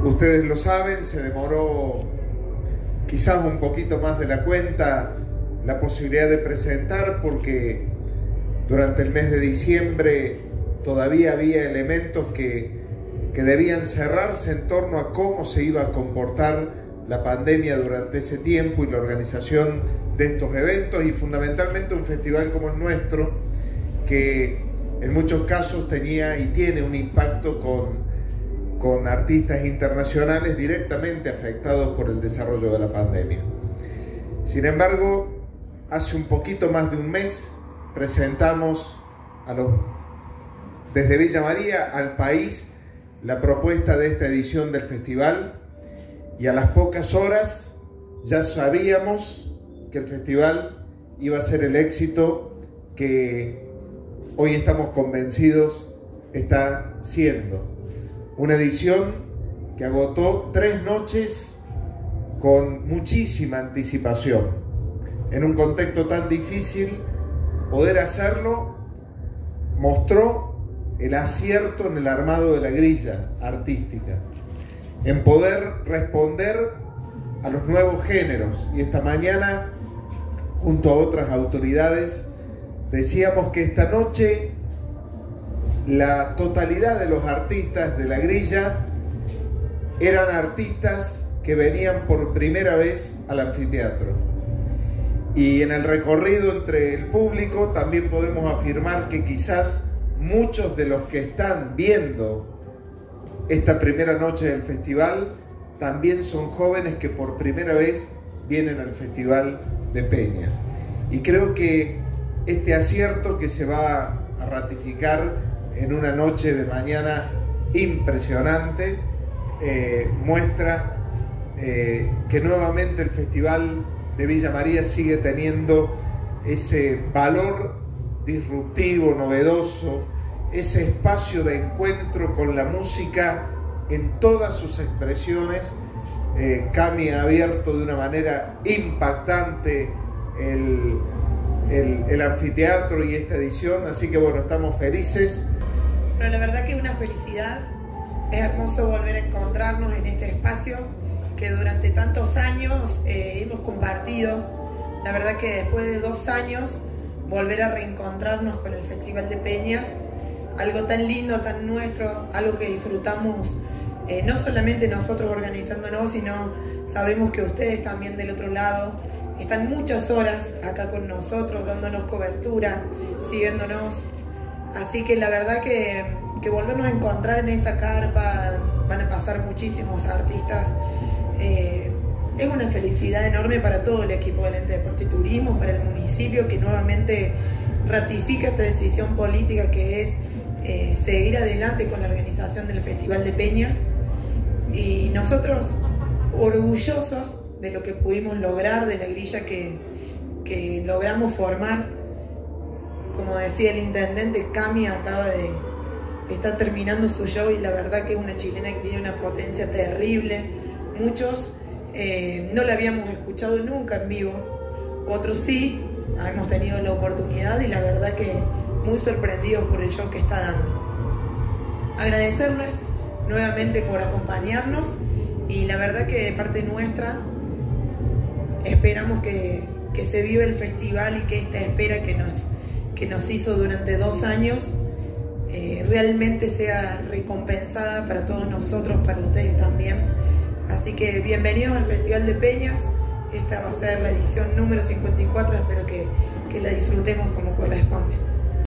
Ustedes lo saben, se demoró quizás un poquito más de la cuenta la posibilidad de presentar, porque durante el mes de diciembre todavía había elementos que debían cerrarse en torno a cómo se iba a comportar la pandemia durante ese tiempo y la organización de estos eventos, y fundamentalmente un festival como el nuestro, que en muchos casos tenía y tiene un impacto con artistas internacionales directamente afectados por el desarrollo de la pandemia. Sin embargo, hace un poquito más de un mes presentamos desde Villa María al país la propuesta de esta edición del festival, y a las pocas horas ya sabíamos que el festival iba a ser el éxito que hoy estamos convencidos está siendo. Una edición que agotó 3 noches con muchísima anticipación. En un contexto tan difícil, poder hacerlo mostró el acierto en el armado de la grilla artística, en poder responder a los nuevos géneros. Y esta mañana, junto a otras autoridades, decíamos que esta noche la totalidad de los artistas de la grilla eran artistas que venían por primera vez al anfiteatro. Y en el recorrido entre el público también podemos afirmar que quizás muchos de los que están viendo esta primera noche del festival también son jóvenes que por primera vez vienen al Festival de Peñas. Y creo que este acierto, que se va a ratificar en una noche de mañana impresionante, muestra que nuevamente el Festival de Villa María sigue teniendo ese valor disruptivo, novedoso, ese espacio de encuentro con la música en todas sus expresiones. Cami ha abierto de una manera impactante el anfiteatro y esta edición, así que bueno, estamos felices. Pero la verdad que es una felicidad, es hermoso volver a encontrarnos en este espacio que durante tantos años hemos compartido. La verdad que después de 2 años volver a reencontrarnos con el Festival de Peñas, algo tan lindo, tan nuestro, algo que disfrutamos no solamente nosotros organizándonos, sino sabemos que ustedes también del otro lado están muchas horas acá con nosotros, dándonos cobertura, siguiéndonos. Así que la verdad que volvernos a encontrar en esta carpa, van a pasar muchísimos artistas. Es una felicidad enorme para todo el equipo del Ente Deporte y Turismo, para el municipio, que nuevamente ratifica esta decisión política que es seguir adelante con la organización del Festival de Peñas. Y nosotros orgullosos de lo que pudimos lograr, de la grilla que logramos formar. Como decía el intendente, Cami acaba de estar terminando su show y la verdad que es una chilena que tiene una potencia terrible. Muchos no la habíamos escuchado nunca en vivo, otros sí, hemos tenido la oportunidad y la verdad que muy sorprendidos por el show que está dando. Agradecerles nuevamente por acompañarnos, y la verdad que de parte nuestra esperamos que se viva el festival y que esta espera que nos hizo durante 2 años realmente sea recompensada para todos nosotros, para ustedes también. Así que bienvenidos al Festival de Peñas. Esta va a ser la edición número 54, espero que la disfrutemos como corresponde.